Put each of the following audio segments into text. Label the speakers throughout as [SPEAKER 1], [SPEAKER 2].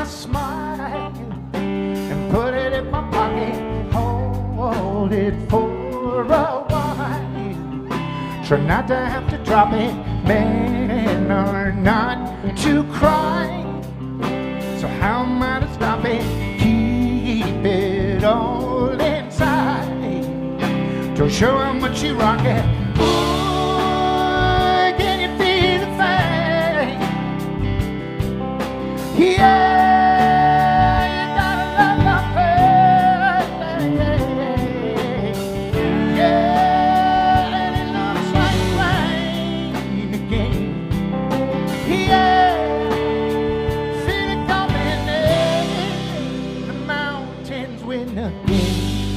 [SPEAKER 1] smile and put it in my pocket, hold it for a while. Try not to have to drop it, men are not to cry. So how am I to stop it? Keep it all inside. Don't show how much you rock it. Ooh, can you feel the thing? Yeah, you gotta love my pain. Yeah, and it looks like rain again. Yeah, feel it coming in. The mountains win again.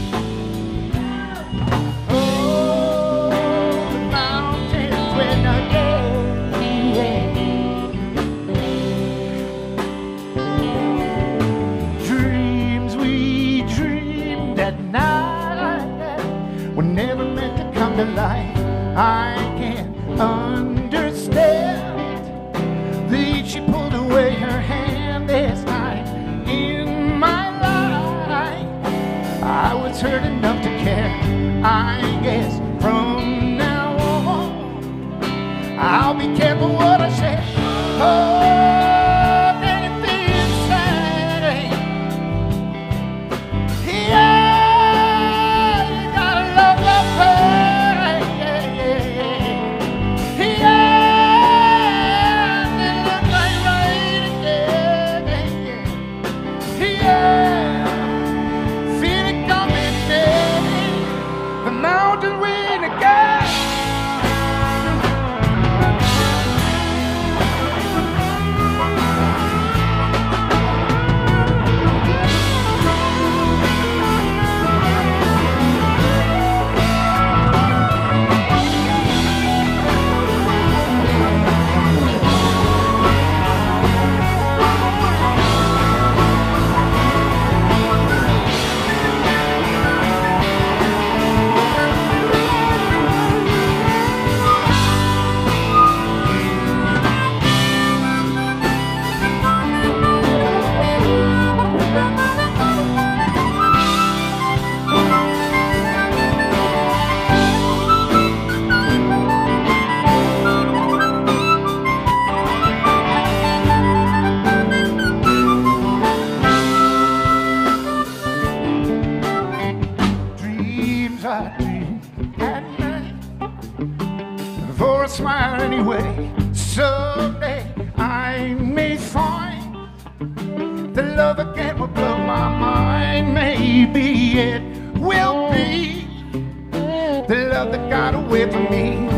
[SPEAKER 1] Life I can't understand. That she pulled away her hand this time in my life. I was hurt enough to care. I guess from now on I'll be careful what I say. Oh, anything say. Yeah. Smile anyway. Someday I may find the love again will blow my mind. Maybe it will be the love that got away from me.